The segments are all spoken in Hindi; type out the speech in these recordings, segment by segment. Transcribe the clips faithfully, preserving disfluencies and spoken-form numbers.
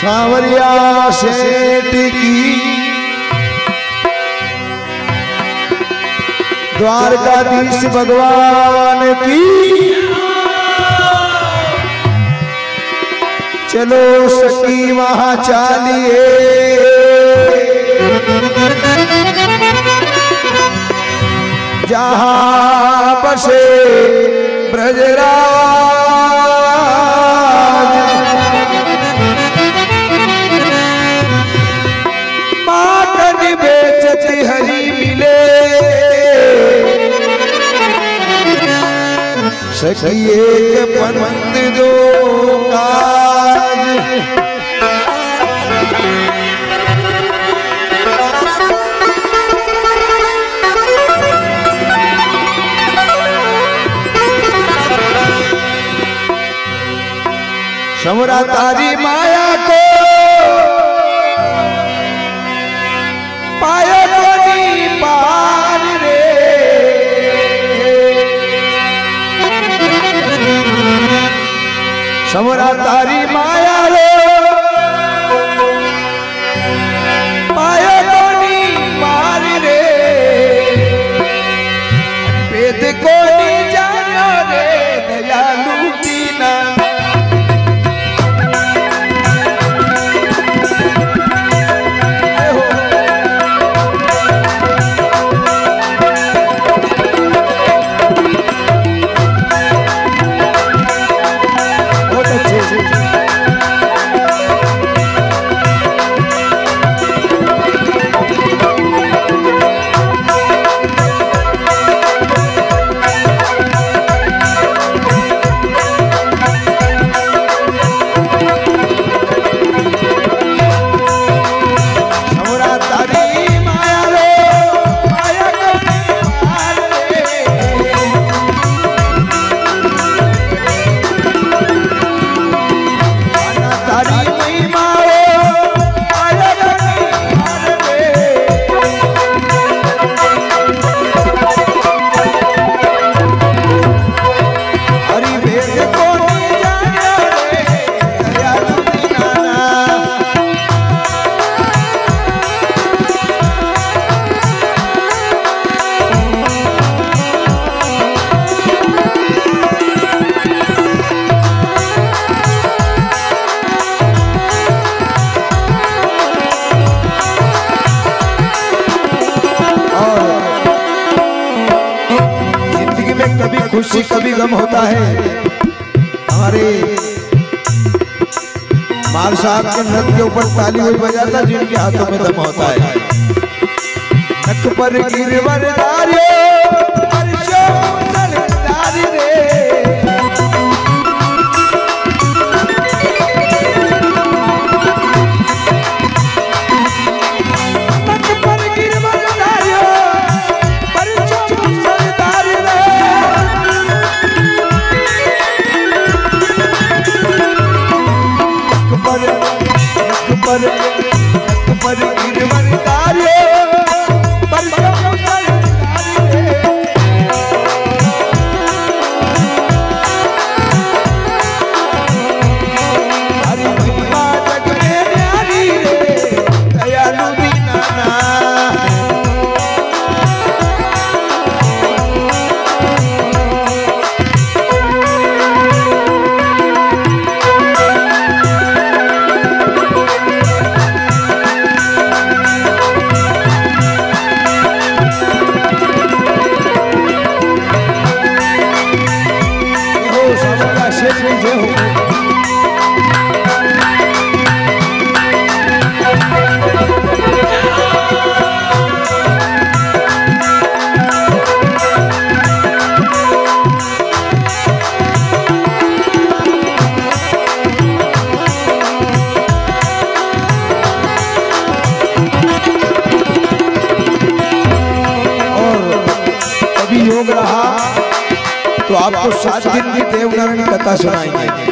सांवरिया सेठ की द्वारकाधीश भगवान की चलो सखी वहां चालिए जहां बसे ब्रजराज माखन बेचती हरी मिले सखी एक पंथ दो काज समरा तारी माया को पाया कोनी पार रे समरा तारी माया रे पाया कोनी पार रे वेद कोनी जानो रे दयालु दीना खुशी कभी गम होता है। हमारे माल साहब के नृत्य के ऊपर ताली हुई बजाता जिनके हाथों में दम होता है। नख पर गिरवरदारी पर पर गिरवरदारी पर हरि महिमा जग में न्यारी रे दयालु दीनाना योग रहा तो आपको सात दिन की देवनारायण कथा सुनाएंगे।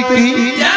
की